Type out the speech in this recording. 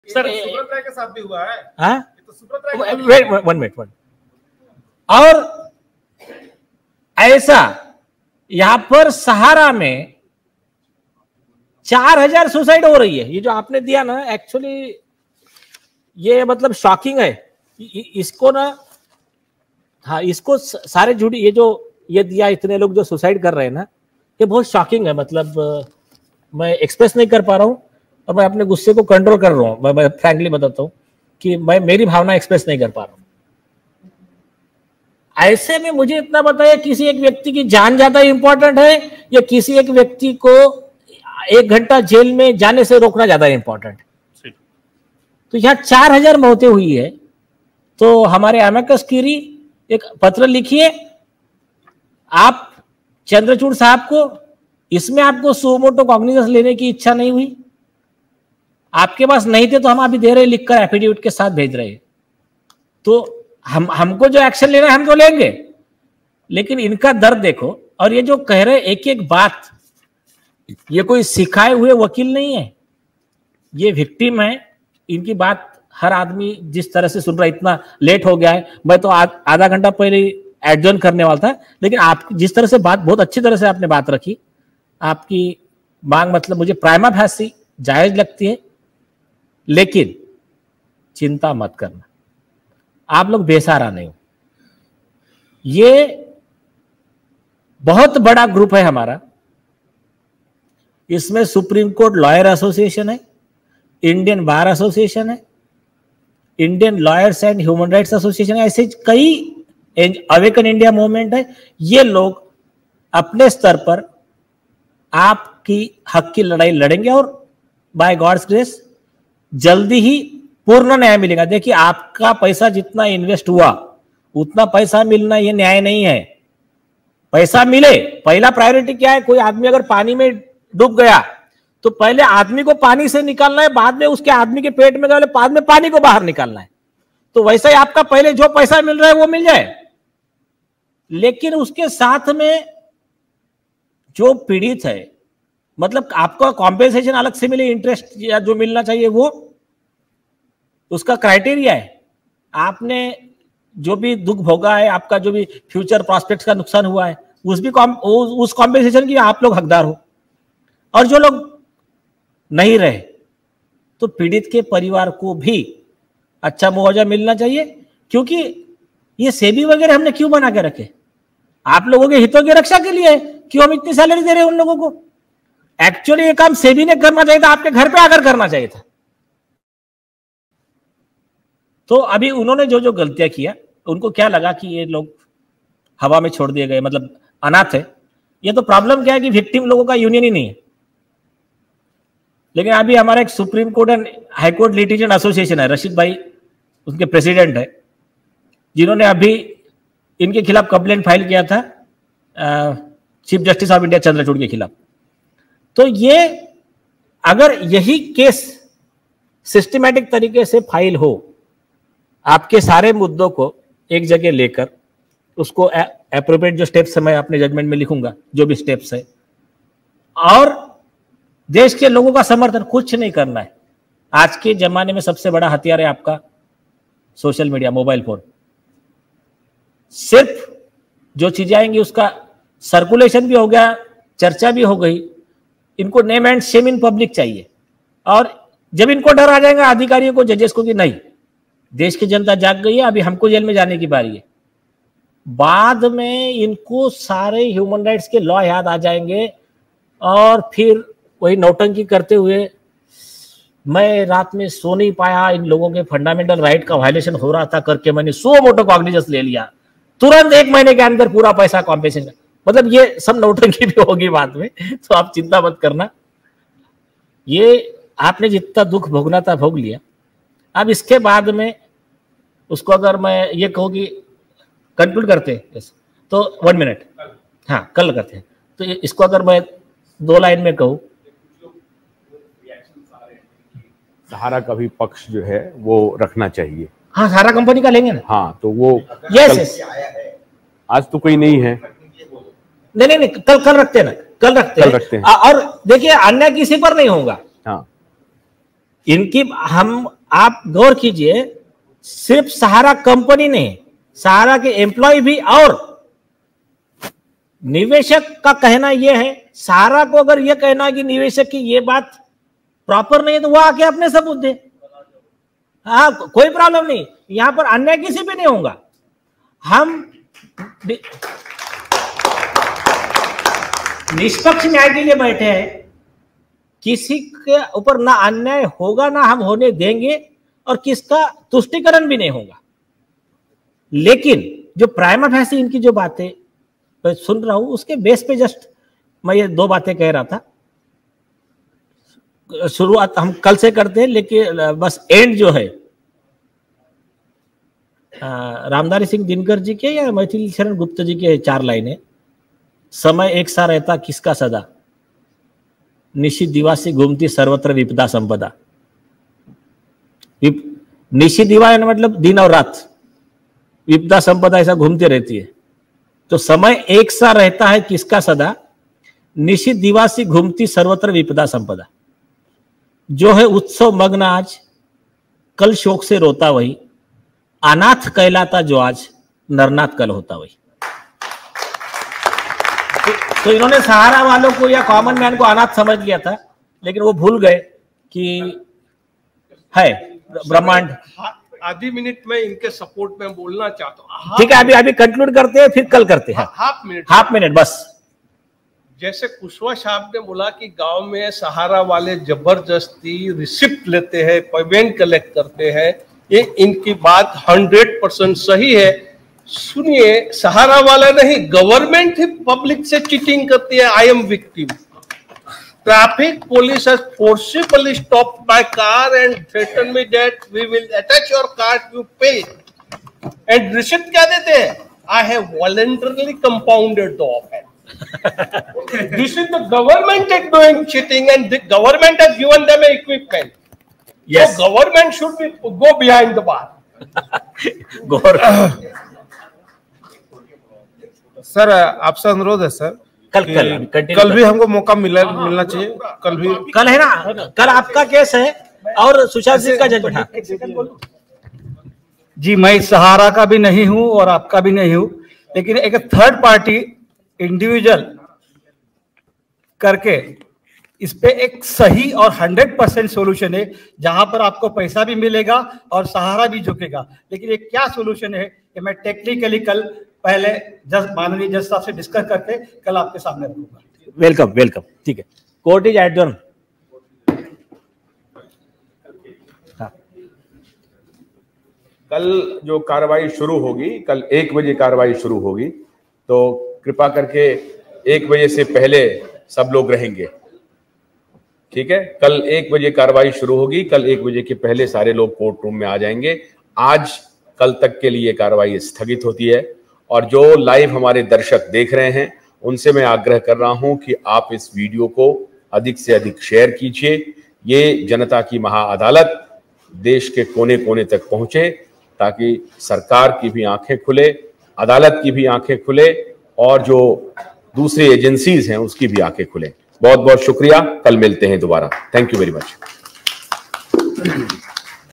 Sir Subrat राय के साथ भी हुआ है। हाँ, तो सुब्रत राय वेट 1 मिनट। और ऐसा यहां पर सहारा में 4000 सुसाइड हो रही है। ये जो आपने दिया ना, एक्चुअली ये मतलब शॉकिंग है। इसको ना, हाँ, इसको सारे झूठी, ये जो ये दिया, इतने लोग जो सुसाइड कर रहे हैं ना, ये बहुत शॉकिंग है। मतलब मैं एक्सप्रेस नहीं कर पा रहा हूं और मैं अपने गुस्से को कंट्रोल कर रहा हूं। मैं फ्रैंकली बताता हूं कि मैं मेरी भावना एक्सप्रेस नहीं कर पा रहा हूं। ऐसे में मुझे इतना बताया, किसी एक व्यक्ति की जान ज्यादा इंपॉर्टेंट है या किसी एक व्यक्ति को 1 घंटा जेल में जाने से रोकना ज्यादा इंपॉर्टेंट है? तो यहां 4000 मौतें हुई है। तो हमारे अमिकस क्यूरी एक पत्र लिखिए आप चंद्रचूड़ साहब को। इसमें आपको सुओ मोटो कॉग्निजेंस लेने की इच्छा नहीं हुई, आपके पास नहीं थे तो हम अभी दे रहे, लिखकर एफिडेविट के साथ भेज रहे हैं। तो हमको जो एक्शन लेना है हम तो लेंगे, लेकिन इनका दर्द देखो। और ये जो कह रहे एक एक बात, ये कोई सिखाए हुए वकील नहीं है, ये विक्टिम है। इनकी बात हर आदमी जिस तरह से सुन रहा है, इतना लेट हो गया है। मैं तो आधा घंटा पहले एडजर्न करने वाला था, लेकिन आप जिस तरह से बात, बहुत अच्छी तरह से आपने बात रखी। आपकी मांग मतलब मुझे प्राइमा फेसी जायज लगती है, लेकिन चिंता मत करना, आप लोग बेसहारा नहीं हो। ये बहुत बड़ा ग्रुप है हमारा। इसमें सुप्रीम कोर्ट लॉयर एसोसिएशन है, इंडियन बार एसोसिएशन है, Indian lawyers and human rights association है, ऐसे कई, अवेकन इंडिया मूवमेंट है। ये लोग अपने स्तर पर आपकी हक की लड़ाई लड़ेंगे और बाय गॉड्स ग्रेस जल्दी ही पूर्ण न्याय मिलेगा। देखिए, आपका पैसा जितना इन्वेस्ट हुआ उतना पैसा मिलना ये न्याय नहीं है। पैसा मिले, पहला प्रायोरिटी क्या है? कोई आदमी अगर पानी में डूब गया तो पहले आदमी को पानी से निकालना है, बाद में उसके आदमी के पेट में गए, बाद में पानी को बाहर निकालना है। तो वैसा ही आपका पहले जो पैसा मिल रहा है वो मिल जाए, लेकिन उसके साथ में जो पीड़ित है, मतलब आपको कॉम्पेंसेशन अलग से मिले, इंटरेस्ट या जो मिलना चाहिए वो उसका क्राइटेरिया है। आपने जो भी दुख भोगा है, आपका जो भी फ्यूचर प्रॉस्पेक्ट्स का नुकसान हुआ है, उस कॉम्पेंसेशन की आप लोग हकदार हो। और जो लोग नहीं रहे तो पीड़ित के परिवार को भी अच्छा मुआवजा मिलना चाहिए। क्योंकि ये सेबी वगैरह हमने क्यों बना के रखे? आप लोगों के हितों की रक्षा के लिए। क्यों हम इतनी सैलरी दे रहे हैं उन लोगों को? एक्चुअली ये काम सेबी ने करना चाहिए था, आपके घर पे आकर करना चाहिए था। तो अभी उन्होंने जो जो गलतियां किया, उनको क्या लगा कि ये लोग हवा में छोड़ दिए गए, मतलब अनाथ है। ये तो प्रॉब्लम क्या है कि विक्टिम लोगों का यूनियन ही नहीं है। लेकिन अभी हमारा एक supreme court and high court litigation association है, रशीद भाई उनके प्रेसिडेंट है, जिन्होंने अभी इनके खिलाफ कंप्लेंट फाइल किया था chief justice of India Chandrachud के खिलाफ। तो ये अगर यही केस सिस्टमैटिक तरीके से फाइल हो, आपके सारे मुद्दों को एक जगह लेकर, उसको एप्रोप्रिएट जो स्टेप्स है मैं अपने जजमेंट में लिखूंगा, जो भी स्टेप्स है, और देश के लोगों का समर्थन, कुछ नहीं करना है। आज के जमाने में सबसे बड़ा हथियार है आपका सोशल मीडिया, मोबाइल फोन। सिर्फ जो चीजें आएंगी उसका सर्कुलेशन भी हो गया, चर्चा भी हो गई। इनको name and shame in public चाहिए। और जब इनको डर आ जाएगा अधिकारियों को, जजेस को, कि नहीं देश की जनता जाग गई है, अभी हमको जेल में जाने की बारी है, बाद में इनको सारे ह्यूमन राइट्स के लॉ याद आ जाएंगे। और फिर वही नौटंकी करते हुए, मैं रात में सो नहीं पाया, इन लोगों के फंडामेंटल राइट का वायलेशन हो रहा था करके मैंने सुओ मोटो कॉग्निजेंस ले लिया, तुरंत 1 महीने के अंदर पूरा पैसा कॉम्पेंसेशन। मतलब ये सब नौटंकी भी होगी बाद में, तो आप चिंता मत करना। ये आपने जितना दुख भोगना था भोग लिया। अब इसके बाद में उसको अगर मैं ये कहूँ कि कंक्लूड करते हैं तो 1 मिनट, हाँ कल करते हैं। तो इसको अगर मैं 2 लाइन में कहूँ, सहारा का भी पक्ष जो है वो रखना चाहिए। हाँ, सहारा कंपनी का लेंगे ना। हाँ, तो वो यस, आज तो कोई नहीं है। नहीं, कल रखते हैं ना, कल रखते हैं। और देखिए अन्याय किसी पर नहीं होगा। हाँ, इनकी आप गौर कीजिए, सिर्फ सहारा कंपनी ने, सहारा के एम्प्लॉय भी और निवेशक का कहना यह है, सहारा को अगर यह कहना कि निवेशक की यह बात प्रॉपर नहीं है तो वो आके अपने सबूत दे। हाँ, कोई प्रॉब्लम नहीं, यहां पर अन्याय किसी पे नहीं होगा। हम निष्पक्ष न्याय के लिए बैठे हैं, किसी के ऊपर ना अन्याय होगा ना हम होने देंगे और किसका तुष्टिकरण भी नहीं होगा। लेकिन जो प्राइमा फैसी इनकी जो बातें मैं सुन रहा हूं, उसके बेस पे जस्ट मैं ये दो बातें कह रहा था। शुरुआत हम कल से करते हैं, लेकिन बस एंड जो है रामधारी सिंह दिनकर जी के या मैथिली शरण गुप्ता जी के 4 लाइनें। समय एक सा रहता किसका सदा, निशित दिवासी घूमती सर्वत्र विपदा संपदा। निशित दिवा मतलब दिन और रात, विपदा संपदा ऐसा घूमती रहती है। तो समय एक सा रहता है किसका सदा, निशित दिवासी घूमती सर्वत्र विपदा संपदा। जो है उत्सव मग्न आज, कल शोक से रोता वही, अनाथ कहलाता जो आज, नरनाथ कल होता वही। तो इन्होंने सहारा वालों को या कॉमन मैन को अनाथ समझ लिया था, लेकिन वो भूल गए कि है ब्रह्मांड। आधी मिनट में इनके सपोर्ट में बोलना चाहता हूँ। ठीक है, अभी कंक्लूड करते हैं, फिर कल करते हैं। हाफ मिनट बस। जैसे कुशवाहा साहब ने बोला कि गांव में सहारा वाले जबरदस्ती रिसिप्ट लेते हैं, पेमेंट कलेक्ट करते हैं, ये इनकी बात 100% सही है। सुनिए, सहारा वाला नहीं, गवर्नमेंट ही पब्लिक से चीटिंग करती है। I am victim. Traffic police has forcibly stopped my car and threatened me that we will attach your car if you pay. And receipt क्या देते हैं? I have voluntarily compounded the offense. This is the government is doing cheating, and the government has given them equipment. Yes. So government should be go behind the bar. Sir आपसे अनुरोध है sir, कल भी हमको मौका मिलना चाहिए। कल है ना, कल आपका केस है और सुशांत सिंह का जजमेंट। जी, मैं सहारा का भी नहीं हूं और आपका भी नहीं हूं, लेकिन एक थर्ड पार्टी इंडिविजुअल करके इस पे एक सही और 100% सोल्यूशन है, जहां पर आपको पैसा भी मिलेगा और सहारा भी झुकेगा। लेकिन ये क्या सोल्यूशन है कि मैं टेक्निकली कल पहले माननीय जज साहब से डिस्कस करके कल आपके सामने रखूंगा। Welcome welcome. ठीक है, कोर्ट इज एडजर्न। कल जो कार्रवाई शुरू होगी, कल 1 बजे कार्रवाई शुरू होगी, तो कृपा करके 1 बजे से पहले सब लोग रहेंगे। ठीक है, कल 1 बजे कार्रवाई शुरू होगी, कल 1 बजे के पहले सारे लोग कोर्ट रूम में आ जाएंगे। आज कल तक के लिए कार्रवाई स्थगित होती है। और जो लाइव हमारे दर्शक देख रहे हैं, उनसे मैं आग्रह कर रहा हूं कि आप इस वीडियो को अधिक से अधिक शेयर कीजिए। ये जनता की महाअदालत देश के कोने कोने तक पहुंचे, ताकि सरकार की भी आंखें खुले, अदालत की भी आंखें खुले और जो दूसरी एजेंसीज हैं उसकी भी आंखें खुले। बहुत बहुत शुक्रिया, कल मिलते हैं दोबारा। Thank you very much.